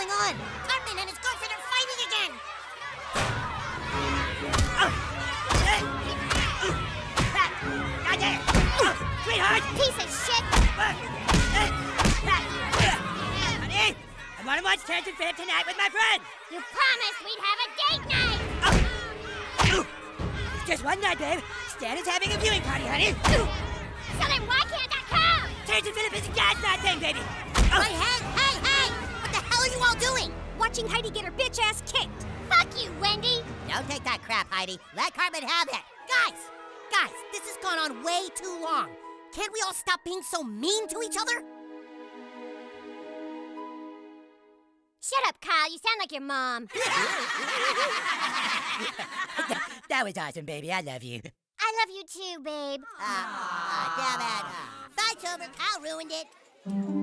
going on? Cartman and his girlfriend are fighting again! Sweetheart! Piece of shit! Honey, I want to watch Terrance Phillip tonight with my friends! You promised we'd have a date night! It's just one night, babe. Stan is having a viewing party, honey. So then why can't I come? Terrance Phillip is a gas night thing, baby. Hey! What the hell are you all doing? Watching Heidi get her bitch ass kicked. Fuck you, Wendy! Don't take that crap, Heidi. Let Cartman have it. Guys, this has gone on way too long. Can't we all stop being so mean to each other? Shut up, Kyle. You sound like your mom. That was awesome, baby. I love you. I love you too, babe. Damn it. Fight's over. Kyle ruined it.